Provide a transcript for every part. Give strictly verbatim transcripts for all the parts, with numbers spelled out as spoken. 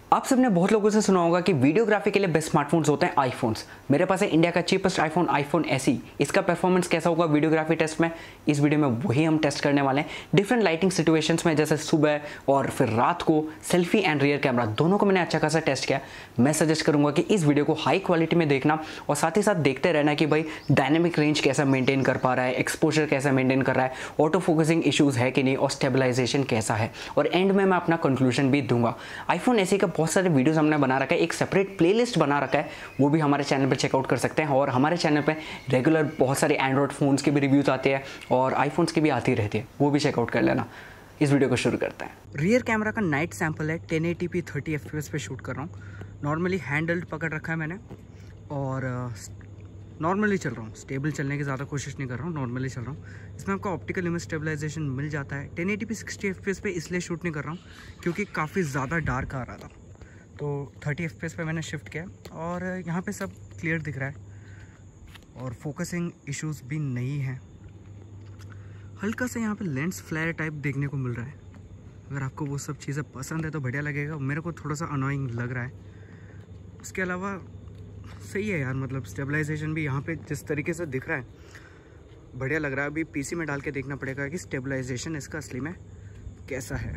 आप सबने बहुत लोगों से सुना होगा कि वीडियोग्राफी के लिए बेस्ट स्मार्टफोन्स होते हैं आईफोन्स। मेरे पास है इंडिया का चीपेस्ट आईफोन आईफोन एसई। इसका परफॉर्मेंस कैसा होगा वीडियोग्राफी टेस्ट में, इस वीडियो में वही हम टेस्ट करने वाले हैं। डिफरेंट लाइटिंग सिचुएशंस में, जैसे सुबह और फिर रात को, सेल्फी एंड रियर कैमरा दोनों को मैंने अच्छा खासा टेस्ट किया। मैं सजेस्ट करूंगा कि इस वीडियो को हाई क्वालिटी में देखना और साथ ही साथ देखते रहना कि भाई डायनेमिक रेंज कैसा मेंटेन कर पा रहा है, एक्सपोजर कैसा मेंटेन कर रहा है, ऑटो फोकसिंग इश्यूज है कि नहीं, और स्टेबलाइजेशन कैसा है। और एंड में मैं अपना कंक्लूजन भी दूंगा। आईफोन एसई का बहुत सारे वीडियोस हमने बना रखा है, एक सेपरेट प्लेलिस्ट बना रखा है, वो भी हमारे चैनल पर चेकआउट कर सकते हैं। और हमारे चैनल पे रेगुलर बहुत सारे एंड्रॉयड फ़ोन्स के भी रिव्यूज आते हैं और आईफोन्स की भी आती रहती है, वो भी चेकआउट कर लेना। इस वीडियो को शुरू करते हैं। रियर कैमरा का नाइट सैंपल है, ten eighty P thirty F P S पे शूट कर रहा हूँ। नॉर्मली हैंडल्ड पकड़ रखा है मैंने और नॉर्मली चल रहा हूँ, स्टेबल चलने की ज़्यादा कोशिश नहीं कर रहा हूँ, नॉर्मली चल रहा हूँ। इसमें आपको ऑप्टिकल इमेज स्टेबलाइजेशन मिल जाता है। Ten eighty P sixty F P S पे इसलिए शूट नहीं कर रहा हूँ क्योंकि काफ़ी ज़्यादा डार्क आ रहा था, तो थर्टी एफ पी एस पे मैंने शिफ्ट किया और यहाँ पे सब क्लियर दिख रहा है और फोकसिंग इश्यूज भी नहीं है। हल्का सा यहाँ पे लेंस फ्लेयर टाइप देखने को मिल रहा है। अगर आपको वो सब चीज़ें पसंद है तो बढ़िया लगेगा, मेरे को थोड़ा सा अनोइंग लग रहा है। उसके अलावा सही है यार, मतलब स्टेबलाइजेशन भी यहाँ पे जिस तरीके से दिख रहा है बढ़िया लग रहा है। अभी पीसी में डाल के देखना पड़ेगा कि स्टेबलाइजेशन इसका असली में कैसा है।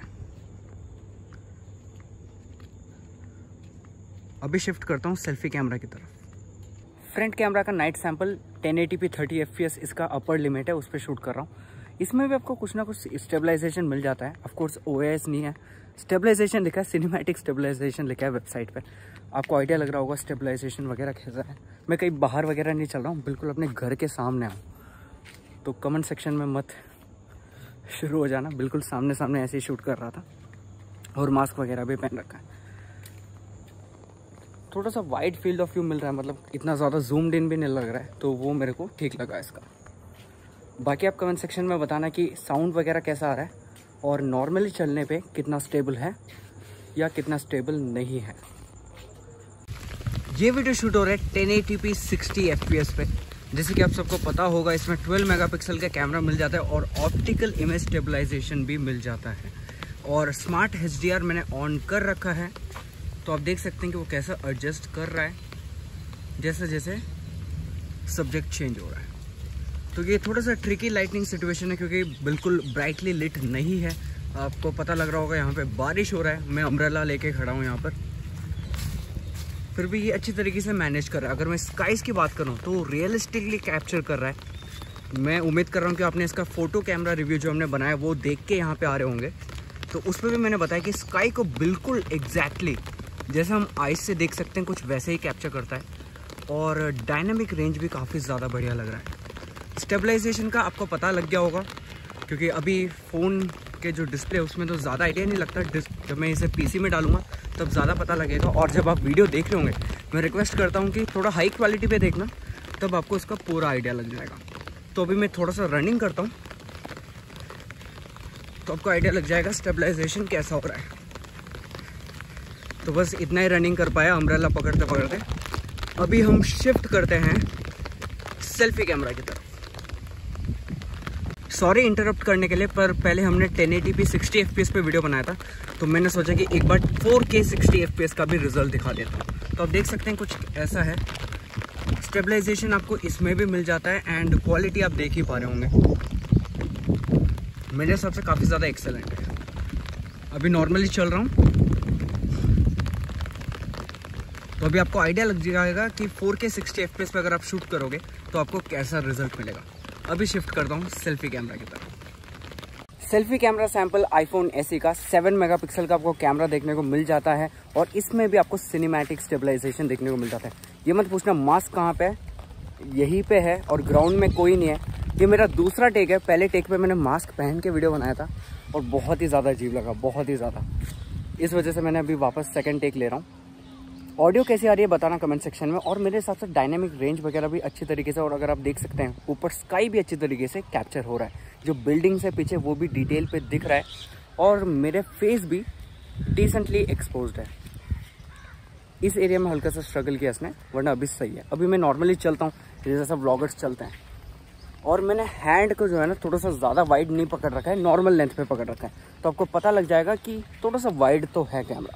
अभी शिफ्ट करता हूँ सेल्फी कैमरा की तरफ। फ्रंट कैमरा का night sample ten eighty P thirty F P S इसका अपर लिमिट है, उस पर शूट कर रहा हूँ। इसमें भी आपको कुछ ना कुछ स्टेबलाइजेशन मिल जाता है। Of course O A S नहीं है, स्टेबलाइजेशन लिखा है, सिनेमैटिक स्टेबलाइजेशन लिखा है वेबसाइट पर। आपको आइडिया लग रहा होगा स्टेबलाइजेशन वगैरह कैसा है। मैं कहीं बाहर वगैरह नहीं चल रहा हूँ, बिल्कुल अपने घर के सामने हूँ, तो कमेंट सेक्शन में मत शुरू हो जाना। बिल्कुल सामने सामने ऐसे ही शूट कर रहा था और मास्क वगैरह भी पहन रखा है। थोड़ा सा वाइड फील्ड ऑफ व्यू मिल रहा है, मतलब इतना ज़्यादा जूम्ड इन भी नहीं लग रहा है, तो वो मेरे को ठीक लगा इसका। बाकी आप कमेंट सेक्शन में बताना कि साउंड वगैरह कैसा आ रहा है और नॉर्मली चलने पे कितना स्टेबल है या कितना स्टेबल नहीं है। ये वीडियो शूट हो रहा है ten eighty P sixty F P S पे। जैसे कि आप सबको पता होगा, इसमें ट्वेल्व मेगापिक्सल का कैमरा मिल जाता है और ऑप्टिकल इमेज स्टेबलाइजेशन भी मिल जाता है। और स्मार्ट एच डी आर मैंने ऑन कर रखा है, तो आप देख सकते हैं कि वो कैसा एडजस्ट कर रहा है जैसे जैसे सब्जेक्ट चेंज हो रहा है। तो ये थोड़ा सा ट्रिकी लाइटनिंग सिचुएशन है क्योंकि बिल्कुल ब्राइटली लिट नहीं है। आपको पता लग रहा होगा यहाँ पे बारिश हो रहा है, मैं अम्ब्रेला लेके खड़ा हूँ यहाँ पर, फिर भी ये अच्छी तरीके से मैनेज कर रहा है। अगर मैं स्काइज की बात करूँ तो रियलिस्टिकली कैप्चर कर रहा है। मैं उम्मीद कर रहा हूँ कि आपने इसका फोटो कैमरा रिव्यू जो हमने बनाया वो देख के यहाँ पे आ रहे होंगे, तो उस पर भी मैंने बताया कि स्काई को बिल्कुल एग्जैक्टली जैसे हम आइस से देख सकते हैं कुछ वैसे ही कैप्चर करता है। और डायनामिक रेंज भी काफ़ी ज़्यादा बढ़िया लग रहा है। स्टेबलाइजेशन का आपको पता लग गया होगा क्योंकि अभी फ़ोन के जो डिस्प्ले है उसमें तो ज़्यादा आइडिया नहीं लगता। जब मैं इसे पीसी में डालूंगा तब ज़्यादा पता लगेगा। और जब आप वीडियो देख रहे होंगे, मैं रिक्वेस्ट करता हूँ कि थोड़ा हाई क्वालिटी पे देखना, तब आपको इसका पूरा आइडिया लग जाएगा। तो अभी मैं थोड़ा सा रनिंग करता हूँ तो आपको आइडिया लग जाएगा स्टेबलाइजेशन कैसा हो रहा है। तो बस इतना ही रनिंग कर पाया अम्ब्रेला पकड़ते पकड़ते। अभी हम शिफ्ट करते हैं सेल्फी कैमरा की तरफ। सॉरी इंटरप्ट करने के लिए, पर पहले हमने ten eighty P sixty F P S पे वीडियो बनाया था, तो मैंने सोचा कि एक बार four K sixty F P S का भी रिजल्ट दिखा देता हूँ। तो आप देख सकते हैं कुछ ऐसा है। स्टेबलाइजेशन आपको इसमें भी मिल जाता है एंड क्वालिटी आप देख ही पा रहे होंगे, मेरे हिसाब से काफ़ी ज़्यादा एक्सेलेंट है। अभी नॉर्मली चल रहा हूँ तो अभी आपको आइडिया लग जाएगा कि four K sixty F P S पे अगर आप शूट करोगे तो आपको कैसा रिजल्ट मिलेगा। अभी शिफ्ट करता हूँ सेल्फी कैमरा की तरफ। Selfie camera sample iPhone SE का सेवन मेगापिक्सल का आपको कैमरा देखने को मिल जाता है और इसमें भी आपको सिनेमैटिक स्टेबलाइजेशन देखने को मिल जाता है। ये मत पूछना मास्क कहाँ पे है, यहीं पे है और ग्राउंड में कोई नहीं है। ये मेरा दूसरा टेक है, पहले टेक पे मैंने मास्क पहन के वीडियो बनाया था और बहुत ही ज़्यादा अजीब लगा, बहुत ही ज़्यादा। इस वजह से मैंने अभी वापस सेकेंड टेक ले रहा हूँ। ऑडियो कैसी आ रही है बताना कमेंट सेक्शन में। और मेरे हिसाब से डायनामिक रेंज वगैरह भी अच्छी तरीके से, और अगर आप देख सकते हैं ऊपर स्काई भी अच्छी तरीके से कैप्चर हो रहा है। जो बिल्डिंग से पीछे वो भी डिटेल पे दिख रहा है और मेरे फेस भी डिसेंटली एक्सपोज्ड है। इस एरिया में हल्का सा स्ट्रगल किया इसने, वरना अभी सही है। अभी मैं नॉर्मली चलता हूँ जैसे सब व्लॉगर्स चलते हैं और मैंने हैंड को जो है ना थोड़ा सा ज़्यादा वाइड नहीं पकड़ रखा है, नॉर्मल लेंथ पे पकड़ रखा है, तो आपको पता लग जाएगा कि थोड़ा सा वाइड तो है कैमरा।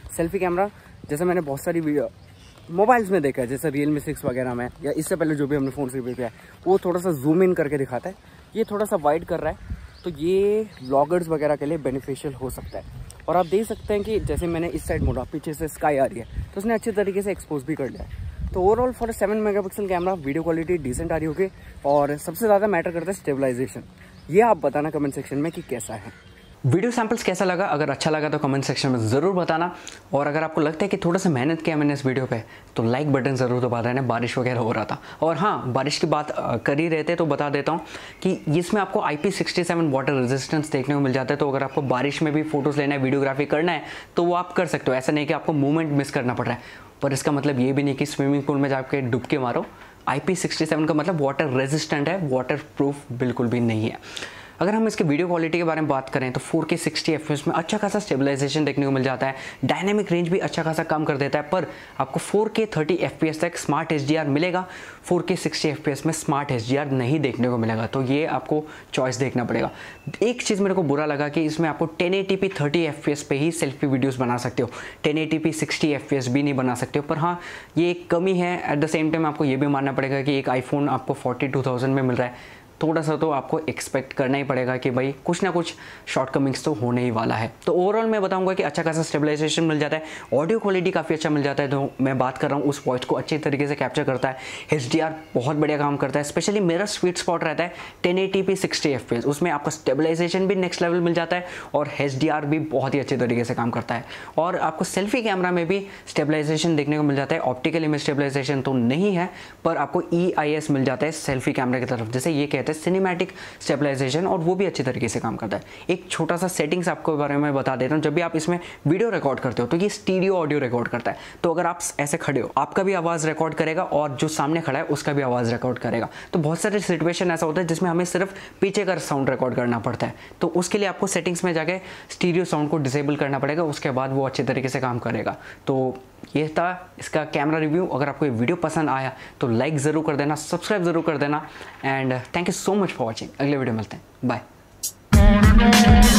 सेल्फी कैमरा जैसे मैंने बहुत सारी वीडियो मोबाइल्स में देखा है, जैसे रियल मी सिक्स वगैरह में या इससे पहले जो भी हमने फ़ोन से रिव्यू किया है, वो थोड़ा सा जूम इन करके दिखाता है, ये थोड़ा सा वाइड कर रहा है, तो ये व्लॉगर्स वगैरह के लिए बेनिफिशियल हो सकता है। और आप देख सकते हैं कि जैसे मैंने इस साइड मोड़ा, पीछे से स्काई आ रही है, तो उसने अच्छे तरीके से एक्सपोज भी कर लिया है। तो overall for seven megapixel camera video quality decent आ रही होगी। और सबसे ज़्यादा मैटर करता है स्टेबलाइजेशन। ये आप बताना कमेंट सेक्शन में कि कैसा है। वीडियो सैंपल्स कैसा लगा, अगर अच्छा लगा तो कमेंट सेक्शन में ज़रूर बताना। और अगर आपको लगता है कि थोड़ा सा मेहनत किया मैंने इस वीडियो पे, तो लाइक बटन ज़रूर दबा देना। बारिश वगैरह हो रहा था, और हाँ, बारिश की बात कर ही रहे थे तो बता देता हूँ कि इसमें आपको I P sixty seven water resistance देखने को मिल जाता है। तो अगर आपको बारिश में भी फोटोज़ लेना है, वीडियोग्राफी करना है, तो वो आप कर सकते हो। ऐसा नहीं कि आपको मूवमेंट मिस करना पड़ रहा है, पर इसका मतलब ये भी नहीं कि स्विमिंग पूल में जाके डुबके मारो। आई पी सिक्सटी सेवन का मतलब वाटर रेजिस्टेंट है, वाटर प्रूफ बिल्कुल भी नहीं है। अगर हम इसके वीडियो क्वालिटी के बारे में बात करें तो four K sixty F P S में अच्छा खासा स्टेबलाइजेशन देखने को मिल जाता है। डायनामिक रेंज भी अच्छा खासा कम कर देता है, पर आपको four K thirty F P S तक स्मार्ट एच डी आर मिलेगा। Four K sixty F P S में स्मार्ट एच डी आर नहीं देखने को मिलेगा, तो ये आपको चॉइस देखना पड़ेगा। एक चीज़ मेरे को बुरा लगा कि इसमें आपको ten eighty P thirty F P S पे ही सेल्फी वीडियोस बना सकते हो, ten eighty P sixty F P S भी नहीं बना सकते हो। पर हाँ, ये एक कमी है। एट द सेम टाइम आपको ये भी मानना पड़ेगा कि एक आईफोन आपको फोर्टी टू थाउजेंड में मिल रहा है, थोड़ा सा तो आपको एक्सपेक्ट करना ही पड़ेगा कि भाई कुछ ना कुछ शॉर्टकमिंग्स तो होने ही वाला है। तो ओवरऑल मैं बताऊंगा कि अच्छा खासा स्टेबलाइजेशन मिल जाता है, ऑडियो क्वालिटी काफ़ी अच्छा मिल जाता है। तो मैं बात कर रहा हूँ उस वॉइस को अच्छे तरीके से कैप्चर करता है। एच डी आर बहुत बढ़िया काम करता है। स्पेशली मेरा स्वीट स्पॉट रहता है ten eighty P sixty F P S, उसमें आपका स्टेबलाइजेशन भी नेक्स्ट लेवल मिल जाता है और एच डी आर भी बहुत ही अच्छे तरीके से काम करता है। और आपको सेल्फी कैमरा में भी स्टेबलाइजेशन देखने को मिल जाता है। ऑप्टिकल इमेज स्टेबलाइजेशन तो नहीं है, पर आपको ई आई एस मिल जाता है सेल्फी कैमरा की तरफ, जैसे ये कहते हैं सिनेमैटिक स्टेबलाइजेशन, और वो भी अच्छी तरीके से काम करता है। एक छोटा सा सेटिंग्स आपको बारे में बता देता हूँ। जब भी आप इसमें वीडियो रिकॉर्ड करते हो तो ये स्टीरियो ऑडियो रिकॉर्ड करता है। तो अगर आप ऐसे खड़े हो, आपका भी आवाज़ रिकॉर्ड करेगा और जो सामने खड़ा है उसका भी आवाज़ रिकॉर्ड करेगा। तो बहुत सारे सिचुएशन ऐसा होता है जिसमें हमें सिर्फ पीछे का साउंड रिकॉर्ड करना पड़ता है, तो उसके लिए आपको सेटिंग्स में जाके स्टीरियो साउंड को डिसेबल करना पड़ेगा, उसके बाद वो अच्छे तरीके से काम करेगा। तो ये था इसका कैमरा रिव्यू। अगर आपको ये वीडियो पसंद आया तो लाइक ज़रूर कर देना, सब्सक्राइब ज़रूर कर देना, and thank you so much for watching. अगले वीडियो मिलते हैं, बाय।